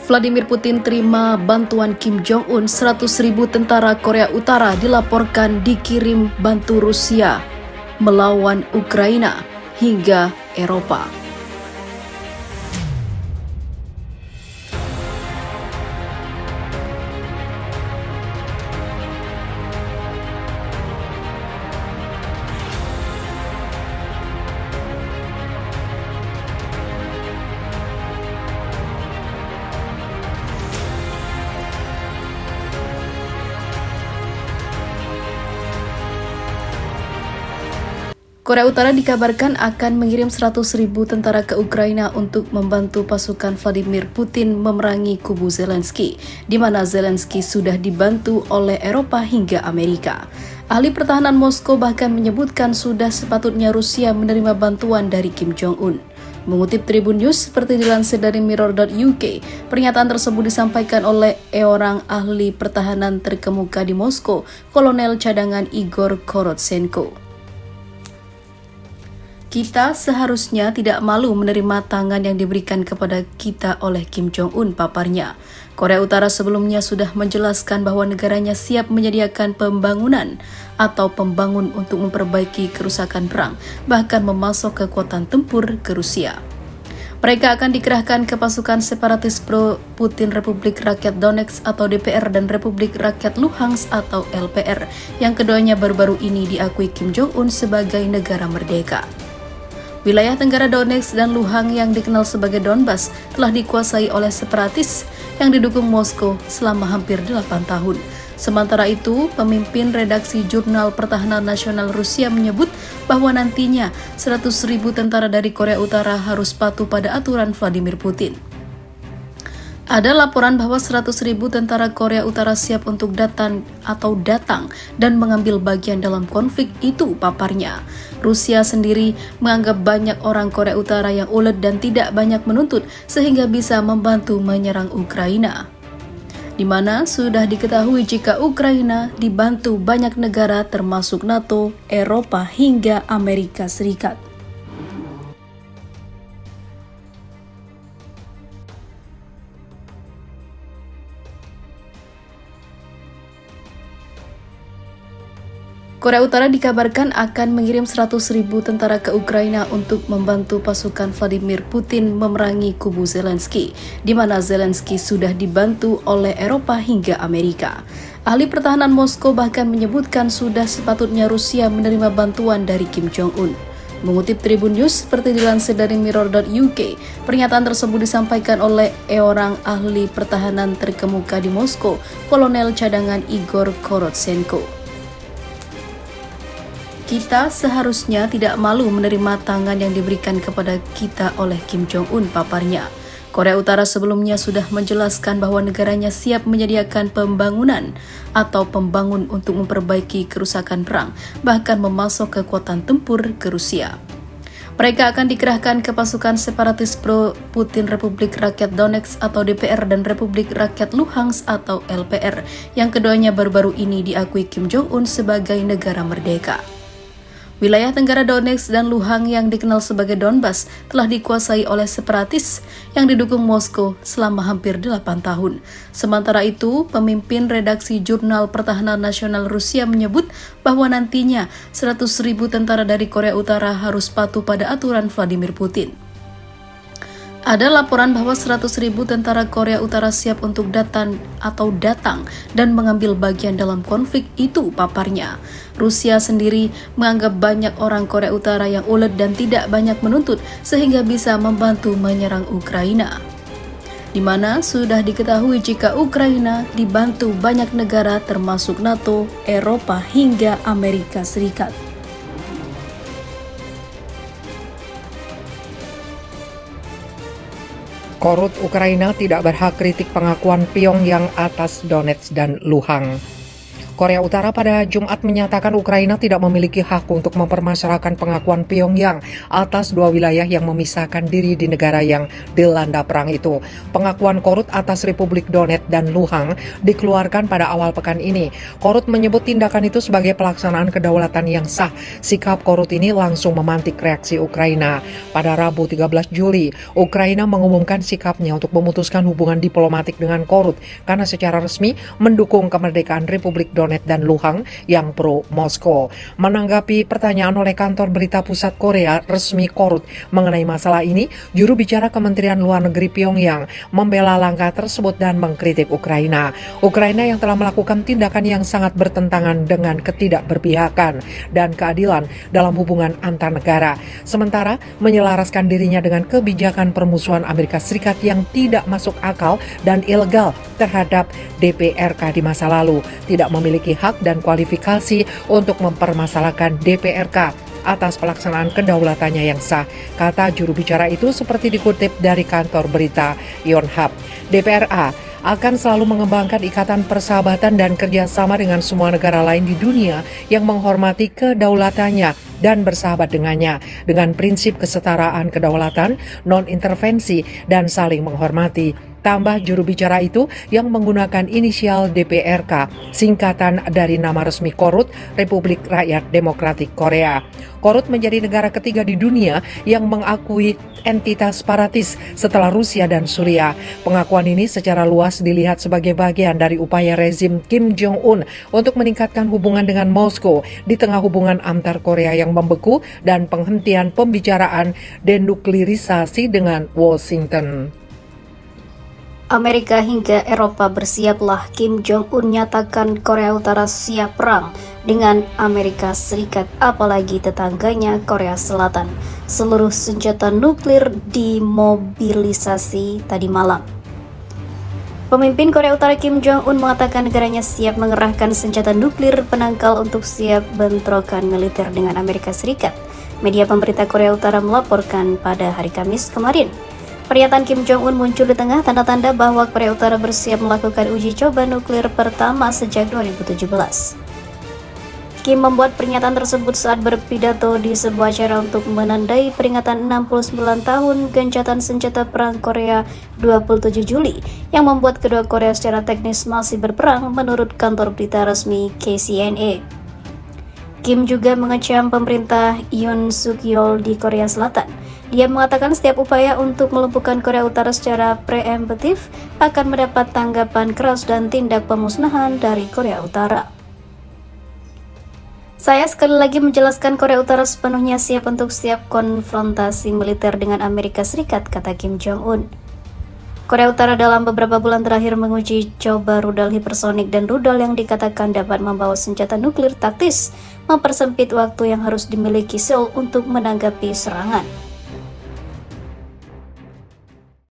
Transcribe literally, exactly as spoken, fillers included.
Vladimir Putin terima bantuan Kim Jong-un. Seratus ribu tentara Korea Utara dilaporkan dikirim bantu Rusia melawan Ukraina hingga Eropa. Korea Utara dikabarkan akan mengirim seratus ribu tentara ke Ukraina untuk membantu pasukan Vladimir Putin memerangi kubu Zelensky, di mana Zelensky sudah dibantu oleh Eropa hingga Amerika. Ahli pertahanan Moskow bahkan menyebutkan sudah sepatutnya Rusia menerima bantuan dari Kim Jong-un. Mengutip Tribun News seperti dilansir dari Mirror dot U K, pernyataan tersebut disampaikan oleh seorang ahli pertahanan terkemuka di Moskow, Kolonel cadangan Igor Korotsenko. Kita seharusnya tidak malu menerima tangan yang diberikan kepada kita oleh Kim Jong-un, paparnya. Korea Utara sebelumnya sudah menjelaskan bahwa negaranya siap menyediakan pembangunan atau pembangun untuk memperbaiki kerusakan perang, bahkan memasok kekuatan tempur ke Rusia. Mereka akan dikerahkan ke pasukan separatis pro-Putin Republik Rakyat Donetsk atau D P R dan Republik Rakyat Luhansk atau L P R, yang keduanya baru-baru ini diakui Kim Jong-un sebagai negara merdeka. Wilayah Tenggara Donetsk dan Luhansk yang dikenal sebagai Donbas telah dikuasai oleh separatis yang didukung Moskow selama hampir delapan tahun. Sementara itu, pemimpin redaksi Jurnal Pertahanan Nasional Rusia menyebut bahwa nantinya seratus ribu tentara dari Korea Utara harus patuh pada aturan Vladimir Putin. Ada laporan bahwa seratus ribu tentara Korea Utara siap untuk datang atau datang dan mengambil bagian dalam konflik itu, paparnya. Rusia sendiri menganggap banyak orang Korea Utara yang ulet dan tidak banyak menuntut sehingga bisa membantu menyerang Ukraina, di mana sudah diketahui jika Ukraina dibantu banyak negara termasuk NATO, Eropa hingga Amerika Serikat. Korea Utara dikabarkan akan mengirim seratus ribu tentara ke Ukraina untuk membantu pasukan Vladimir Putin memerangi kubu Zelensky, di mana Zelensky sudah dibantu oleh Eropa hingga Amerika. Ahli pertahanan Moskow bahkan menyebutkan sudah sepatutnya Rusia menerima bantuan dari Kim Jong-un. Mengutip Tribun News seperti dilansir dari Mirror dot U K, pernyataan tersebut disampaikan oleh seorang ahli pertahanan terkemuka di Moskow, Kolonel cadangan Igor Korotsenko. Kita seharusnya tidak malu menerima tangan yang diberikan kepada kita oleh Kim Jong-un, paparnya. Korea Utara sebelumnya sudah menjelaskan bahwa negaranya siap menyediakan pembangunan atau pembangun untuk memperbaiki kerusakan perang, bahkan memasok kekuatan tempur ke Rusia. Mereka akan dikerahkan ke pasukan separatis pro-Putin Republik Rakyat Donetsk atau D P R dan Republik Rakyat Luhansk atau L P R, yang keduanya baru-baru ini diakui Kim Jong-un sebagai negara merdeka. Wilayah Tenggara Donetsk dan Luhansk yang dikenal sebagai Donbas telah dikuasai oleh separatis yang didukung Moskow selama hampir delapan tahun. Sementara itu, pemimpin redaksi Jurnal Pertahanan Nasional Rusia menyebut bahwa nantinya seratus ribu tentara dari Korea Utara harus patuh pada aturan Vladimir Putin. Ada laporan bahwa seratus ribu tentara Korea Utara siap untuk datang atau datang dan mengambil bagian dalam konflik itu, paparnya. Rusia sendiri menganggap banyak orang Korea Utara yang ulet dan tidak banyak menuntut sehingga bisa membantu menyerang Ukraina, di mana sudah diketahui jika Ukraina dibantu banyak negara termasuk NATO, Eropa hingga Amerika Serikat. Korut Ukraina tidak berhak kritik pengakuan Pyongyang atas Donetsk dan Luhansk. Korea Utara pada Jumat menyatakan Ukraina tidak memiliki hak untuk mempermasalahkan pengakuan Pyongyang atas dua wilayah yang memisahkan diri di negara yang dilanda perang itu. Pengakuan Korut atas Republik Donetsk dan Luhansk dikeluarkan pada awal pekan ini. Korut menyebut tindakan itu sebagai pelaksanaan kedaulatan yang sah. Sikap Korut ini langsung memantik reaksi Ukraina. Pada Rabu tiga belas Juli, Ukraina mengumumkan sikapnya untuk memutuskan hubungan diplomatik dengan Korut karena secara resmi mendukung kemerdekaan Republik Donetsk dan Luhansk yang pro Moskow. Menanggapi pertanyaan oleh kantor berita pusat Korea resmi Korut mengenai masalah ini, juru bicara Kementerian Luar Negeri Pyongyang membela langkah tersebut dan mengkritik Ukraina. Ukraina yang telah melakukan tindakan yang sangat bertentangan dengan ketidakberpihakan dan keadilan dalam hubungan antar negara. Sementara menyelaraskan dirinya dengan kebijakan permusuhan Amerika Serikat yang tidak masuk akal dan ilegal terhadap D P R K di masa lalu, tidak memiliki hak dan kualifikasi untuk mempermasalahkan D P R K atas pelaksanaan kedaulatannya yang sah, kata juru bicara itu seperti dikutip dari kantor berita Yonhap. D P R A akan selalu mengembangkan ikatan persahabatan dan kerjasama dengan semua negara lain di dunia yang menghormati kedaulatannya dan bersahabat dengannya, dengan prinsip kesetaraan kedaulatan, non-intervensi, dan saling menghormati. Tambah juru bicara itu yang menggunakan inisial D P R K, singkatan dari nama resmi Korut, Republik Rakyat Demokratik Korea. Korut menjadi negara ketiga di dunia yang mengakui entitas separatis setelah Rusia dan Suriah. Pengakuan ini secara luas dilihat sebagai bagian dari upaya rezim Kim Jong-un untuk meningkatkan hubungan dengan Moskow di tengah hubungan antar Korea yang membeku dan penghentian pembicaraan denuklirisasi dengan Washington. Amerika hingga Eropa bersiaplah. Kim Jong-un nyatakan Korea Utara siap perang dengan Amerika Serikat, apalagi tetangganya Korea Selatan. Seluruh senjata nuklir dimobilisasi tadi malam. Pemimpin Korea Utara Kim Jong-un mengatakan negaranya siap mengerahkan senjata nuklir penangkal untuk siap bentrokan militer dengan Amerika Serikat. Media pemberita Korea Utara melaporkan pada hari Kamis kemarin. Pernyataan Kim Jong-un muncul di tengah tanda-tanda bahwa Korea Utara bersiap melakukan uji coba nuklir pertama sejak dua ribu tujuh belas. Kim membuat pernyataan tersebut saat berpidato di sebuah acara untuk menandai peringatan enam puluh sembilan tahun gencatan senjata perang Korea dua puluh tujuh Juli yang membuat kedua Korea secara teknis masih berperang menurut kantor berita resmi K C N A. Kim juga mengecam pemerintah Yoon Suk Yeol di Korea Selatan. Dia mengatakan setiap upaya untuk melumpuhkan Korea Utara secara preemptif akan mendapat tanggapan keras dan tindak pemusnahan dari Korea Utara. Saya sekali lagi menjelaskan Korea Utara sepenuhnya siap untuk setiap konfrontasi militer dengan Amerika Serikat, kata Kim Jong-un. Korea Utara dalam beberapa bulan terakhir menguji coba rudal hipersonik dan rudal yang dikatakan dapat membawa senjata nuklir taktis, mempersempit waktu yang harus dimiliki Seoul untuk menanggapi serangan.